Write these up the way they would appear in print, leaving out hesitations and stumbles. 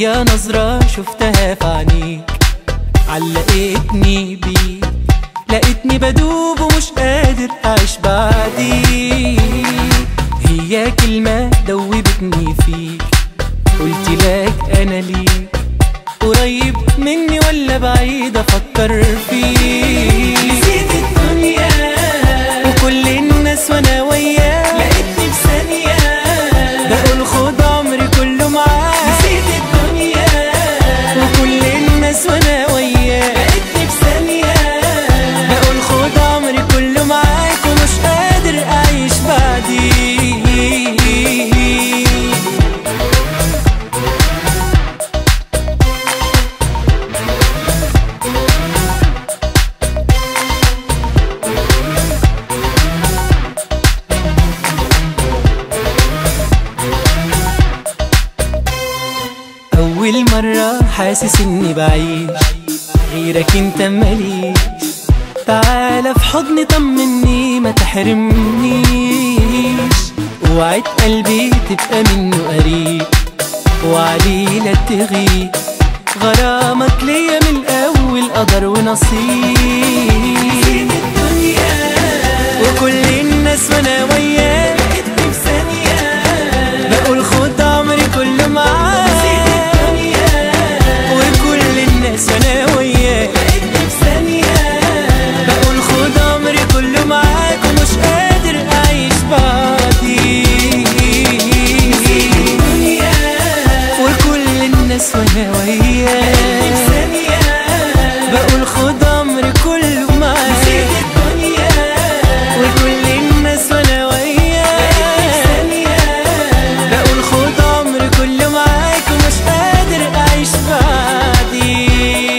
هي نظرة شفتها في عينيك علقتني بيك، لقيتني بدوب ومش قادر أعيش بعديك. هي كلمة دوبتني فيك، قلت لك أنا ليك، قريب مني ولا بعيد أفكر فيك. نسيت الدنيا وكل الناس وأنا وياك، لقيتني في ثانية بقول خد عمري كله معاك. نسيت الدنيا وكل الناس وأنا وياك، لقيتني في ثانية بقول خد عمري كله معاك ومش قادر أعيش بعديك. أول مرة حاسس إني بعيش غيرك انت ماليش، تعالى في حضني طمني ما تحرمنيش. وعد قلبي تبقى منه قريب وعليه لا تغيب، غرامك ليا من الأول قدر ونصيب. نسيت الدنيا وكل الناس وانا وياك، لقيتني في ثانية بقول خد عمري كله معاك. وانا وياك لقيتني في ثانية بقول خد عمري كله معاك ومش قادر أعيش بعديك. نسيت الدنيا وكل الناس وانا وياك، لقيتني في ثانية بقول خد عمري كله معاك. نسيت الدنيا وكل الناس وانا وياك، لقيتني في ثانية بقول خد عمري كله معاك ومش قادر أعيش بعديك.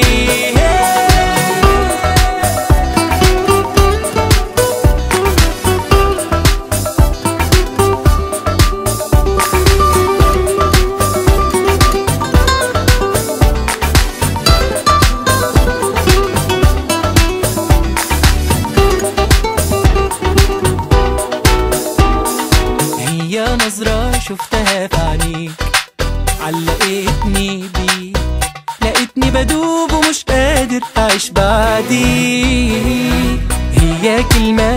هي نظرة شفتها في عينيك علقتني بيك، لقيتني بدوب ومش قادر أعيش بعديك. هي كلمة